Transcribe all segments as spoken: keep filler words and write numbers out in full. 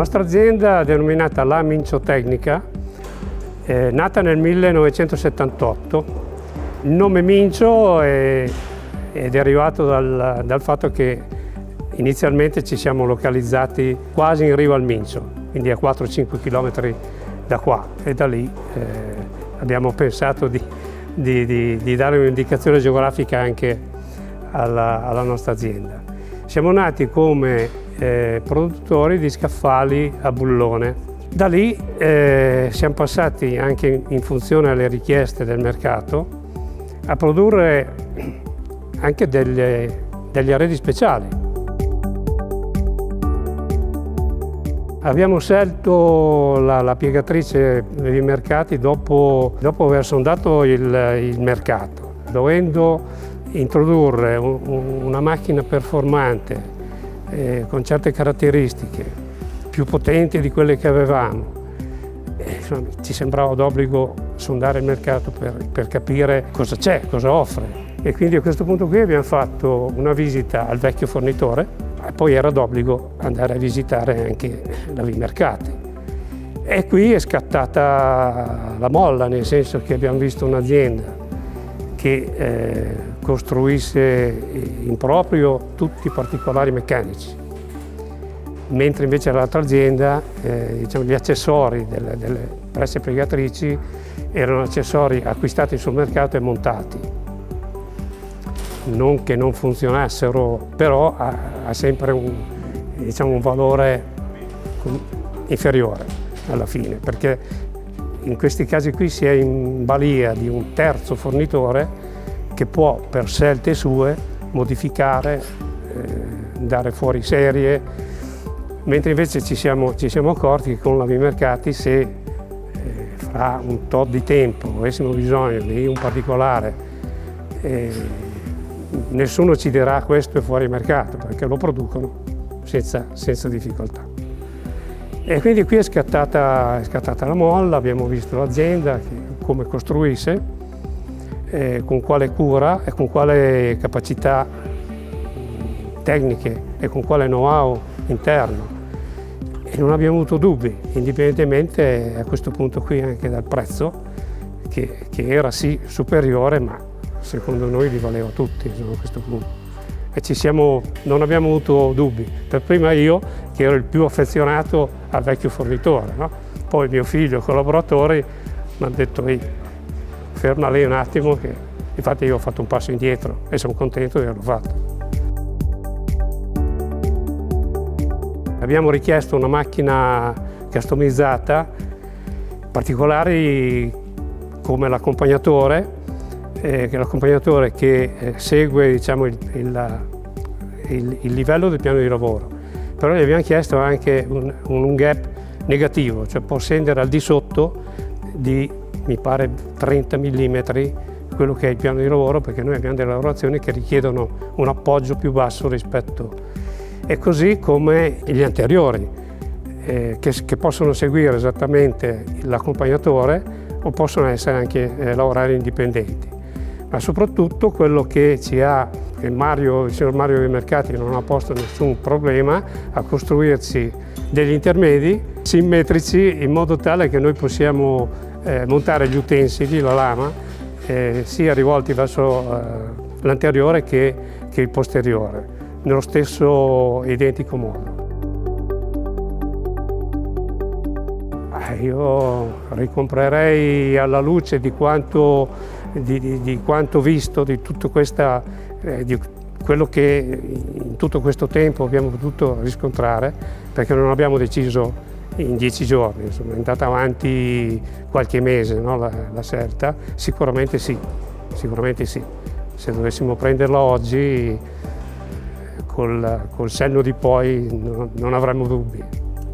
nostra azienda, denominata La Minciotecnica, è nata nel millenovecentosettantotto. Il nome Mincio è, è derivato dal, dal fatto che inizialmente ci siamo localizzati quasi in riva al Mincio, quindi a quattro cinque chilometri da qua, e da lì eh, abbiamo pensato di, di, di, di dare un'indicazione geografica anche alla, alla nostra azienda. Siamo nati come eh, produttori di scaffali a bullone. Da lì eh, siamo passati, anche in funzione alle richieste del mercato, a produrre anche delle, degli arredi speciali. Abbiamo scelto la, la piegatrice Levi Mercati dopo, dopo aver sondato il, il mercato, dovendo introdurre un, una macchina performante eh, con certe caratteristiche più potenti di quelle che avevamo. E, insomma, ci sembrava d'obbligo sondare il mercato per, per capire cosa c'è, cosa offre. E quindi a questo punto qui abbiamo fatto una visita al vecchio fornitore e poi era d'obbligo andare a visitare anche Levi Mercati. E qui è scattata la molla, nel senso che abbiamo visto un'azienda che eh, costruisse in proprio tutti i particolari meccanici, mentre invece l'altra azienda, eh, diciamo, gli accessori delle, delle presse piegatrici erano accessori acquistati sul mercato e montati. Non che non funzionassero, però ha, ha sempre un, diciamo, un valore inferiore alla fine, perché in questi casi qui si è in balia di un terzo fornitore che può, per scelte sue, modificare, eh, dare fuori serie, mentre invece ci siamo, ci siamo accorti che con Levi Mercati, se eh, fra un tot di tempo avessimo bisogno di un particolare, eh, nessuno ci dirà questo è fuori mercato, perché lo producono senza, senza difficoltà. E quindi qui è scattata, è scattata la molla, abbiamo visto l'azienda, come costruisse, eh, con quale cura e con quale capacità tecniche e con quale know-how interno. E non abbiamo avuto dubbi, indipendentemente a questo punto qui anche dal prezzo, che, che era sì superiore, ma secondo noi li valeva tutti a questo punto. E ci siamo, non abbiamo avuto dubbi, per prima io che ero il più affezionato al vecchio fornitore, no? Poi mio figlio, collaboratori, mi hanno detto ferma lei un attimo, che infatti io ho fatto un passo indietro e sono contento di averlo fatto. Abbiamo richiesto una macchina customizzata, particolari come l'accompagnatore, Eh, che l'accompagnatore che eh, segue, diciamo, il, il, il, il livello del piano di lavoro. Però gli abbiamo chiesto anche un, un gap negativo, cioè può scendere al di sotto di, mi pare, trenta millimetri quello che è il piano di lavoro, perché noi abbiamo delle lavorazioni che richiedono un appoggio più basso rispetto, e così come gli anteriori, eh, che, che possono seguire esattamente l'accompagnatore o possono essere anche eh, lavorare indipendenti. Ma soprattutto quello che ci ha, che Mario, il signor Mario Levi Mercati non ha posto nessun problema a costruirci degli intermedi simmetrici in modo tale che noi possiamo eh, montare gli utensili, la lama, eh, sia rivolti verso eh, l'anteriore che, che il posteriore, nello stesso identico modo. Io ricomprerei alla luce di quanto, di, di, di quanto visto, di tutto questa, eh, di quello che in tutto questo tempo abbiamo potuto riscontrare, perché non abbiamo deciso in dieci giorni, insomma, è andata avanti qualche mese, no, la, la scelta. Sicuramente sì, sicuramente sì. Se dovessimo prenderla oggi, col, col senno di poi, non, non avremmo dubbi.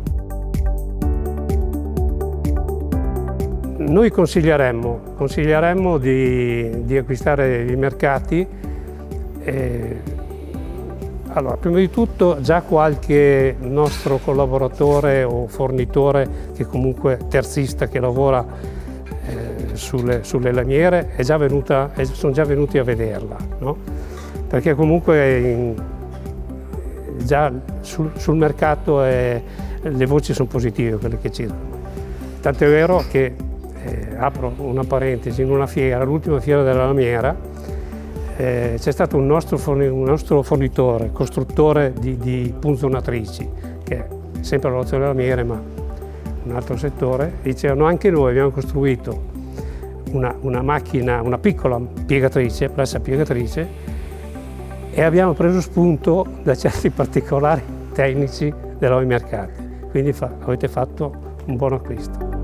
Noi consiglieremmo, consiglieremmo di, di acquistare i mercati. Eh, allora, prima di tutto già qualche nostro collaboratore o fornitore, che comunque terzista, che lavora eh, sulle, sulle lamiere, è già venuta, è, sono già venuti a vederla, no? Perché comunque in, già sul, sul mercato è, le voci sono positive quelle che girano. Tanto è vero che, eh, apro una parentesi, in una fiera, l'ultima fiera della lamiera, eh, c'è stato un nostro, forni, un nostro fornitore, costruttore di, di punzonatrici, che è sempre l'Orologio delle Lamiere, ma un altro settore, dicevano anche noi abbiamo costruito una, una macchina, una piccola piegatrice, pressa piegatrice, e abbiamo preso spunto da certi particolari tecnici dei nuovi mercati, quindi fa, avete fatto un buon acquisto.